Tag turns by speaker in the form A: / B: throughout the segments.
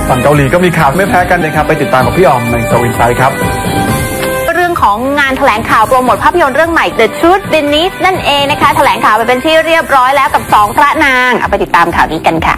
A: ฝั่งเกาหลีก็มีข่าวไม่แพ้กันนะครับไปติดตามกับพี่ออมในโซอินไซด์ครับ
B: เรื่องของงานแถลงข่าวโปรโมทภาพยนตร์เรื่องใหม่ The Truth Beneath นั่นเองนะคะแถลงข่าวไปเป็นที่เรียบร้อยแล้วกับ2พระนางเอาไปติดตามข่าวนี้กันค่ะ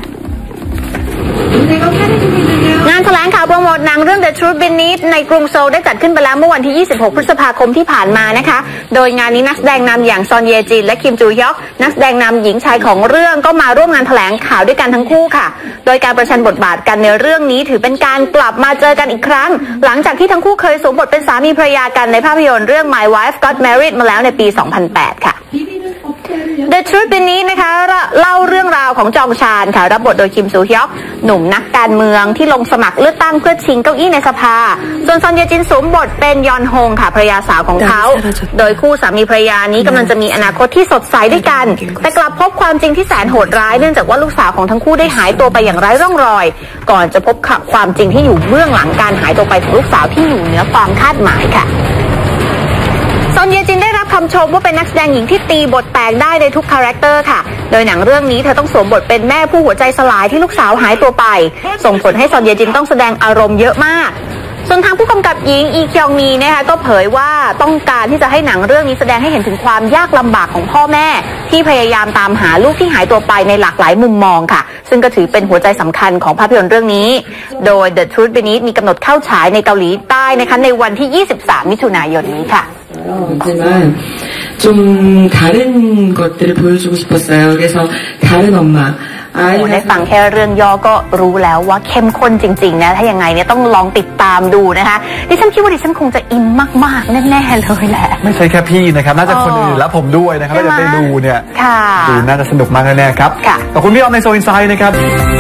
B: งานแถลงข่าวโปรโมทหนังเรื่อง The Truth Beneath ในกรุงโซลได้จัดขึ้นไปแล้วเมื่อวันที่26พฤษภาคมที่ผ่านมานะคะโดยงานนี้นักแสดงนำอย่างซอนเยจินและคิมจูฮยอกนักแสดงนำหญิงชายของเรื่องก็มาร่วมงานแถลงข่าวด้วยกันทั้งคู่ค่ะโดยการประชันบทบาทกันในเรื่องนี้ถือเป็นการกลับมาเจอกันอีกครั้งหลังจากที่ทั้งคู่เคยสวมบทเป็นสามีภรรยากันในภาพยนตร์เรื่อง My Wife Got Married มาแล้วในปี 2008 ค่ะThe Truth Beneath นะคะเล่าเรื่องราวของจองชานค่ะรับบทโดยคิมซูฮยอกหนุ่มนักการเมืองที่ลงสมัครเลือกตั้งเพื่อชิงเก้าอี้ในสภาส่วนซอนเยจินสวมบทเป็นยอนฮงค่ะภรรยาสาวของเขาโดยคู่สามีภรรยานี้กำลังจะมีอนาคตที่สดใสด้วยกันแต่กลับพบความจริงที่แสนโหดร้ายเนื่องจากว่าลูกสาวของทั้งคู่ได้หายตัวไปอย่างไร้ร่องรอยก่อนจะพบความจริงที่อยู่เบื้องหลังการหายตัวไปของลูกสาวที่อยู่เหนือความคาดหมายค่ะซอนเยจินได้รับคำชมว่าเป็นนักแสดงหญิงที่ตีบทแตกได้ในทุกคาแรคเตอร์ค่ะโดยหนังเรื่องนี้เธอต้องสวมบทเป็นแม่ผู้หัวใจสลายที่ลูกสาวหายตัวไปส่งผลให้ซอนเยจินต้องแสดงอารมณ์เยอะมากส่วนทางผู้กำกับหญิงอีคยองมีนะคะก็เผยว่าต้องการที่จะให้หนังเรื่องนี้แสดงให้เห็นถึงความยากลำบากของพ่อแม่ที่พยายามตามหาลูกที่หายตัวไปในหลากหลายมุมมองค่ะซึ่งก็ถือเป็นหัวใจสำคัญของภาพยนตร์เรื่องนี้โดย The Truth Beneath มีกำหนดเข้าฉายในเกาหลีใต้นะคะในวันที่23มิถุนายนนี้ค่ะ
C: 하지만 좀 다른 것들을 보여주고 싶었어요. 그래서 다른 엄마.
B: ได้ฟังแค่เรื่องย่อก็รู้แล้วว่าเข้มข้นจริงๆนะถ้ายังไงเนี่ยต้องลองติดตามดูนะคะดิฉันคิดว่าดิฉันคงจะอินมากๆแน่ๆเลยแหละ
A: ไม่ใช่แค่พี่นะครับน่าจะคนอื่นและผมด้วยนะครับถ้าจะไปดูเนี่ยดูน่าจะสนุกมากแน่ๆครับขอบคุณพี่ออมในโซอินไซด์นะครับ